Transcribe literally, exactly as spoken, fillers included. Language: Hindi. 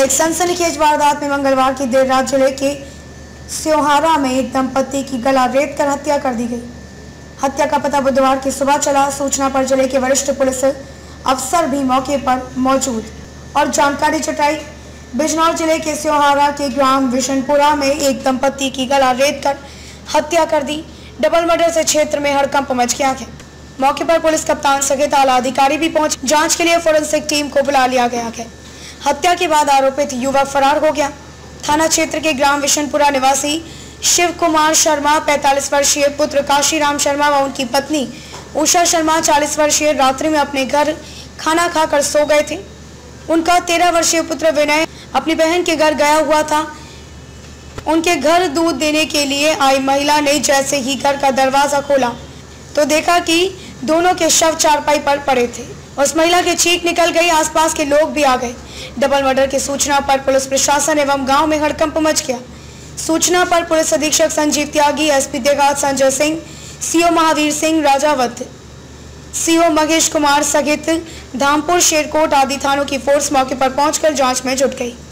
एक सनसनीखेज वारदात में मंगलवार की देर रात जिले के स्योहारा में एक दंपति की गला रेत कर हत्या कर दी गई। हत्या का पता बुधवार की सुबह चला। सूचना पर जिले के वरिष्ठ पुलिस अफसर भी मौके पर मौजूद और जानकारी जुटाई। बिजनौर जिले के स्योहारा के ग्राम विशनपुरा में एक दंपति की गला रेत कर हत्या कर दी। डबल मर्डर से क्षेत्र में हड़कंप मच गया है। मौके पर पुलिस कप्तान सहित आला अधिकारी भी पहुंचे। जांच के लिए फोरेंसिक टीम को बुला लिया गया है। हत्या के बाद आरोपित युवक फरार हो गया। थाना क्षेत्र के ग्राम विशनपुरा निवासी शिव कुमार शर्मा पैंतालीस वर्षीय, पुत्र काशीराम शर्मा व उनकी पत्नी उषा शर्मा चालीस वर्षीय रात्रि में अपने घर खाना खाकर सो गए थे। उनका तेरह वर्षीय पुत्र विनय अपनी बहन के घर गया हुआ था। उनके घर दूध देने के लिए आई महिला ने जैसे ही घर का दरवाजा खोला तो देखा कि दोनों के शव चारपाई पर पड़े थे। उस महिला की चीख निकल गई। आसपास के लोग भी आ गए। डबल मर्डर की सूचना पर पुलिस प्रशासन एवं गांव में हड़कंप मच गया। सूचना पर पुलिस अधीक्षक संजीव त्यागी, एसपी देगात संजय सिंह, सीओ महावीर सिंह राजावत, सीओ महेश कुमार सहित धामपुर, शेरकोट आदि थानों की फोर्स मौके पर पहुंचकर जांच में जुट गई।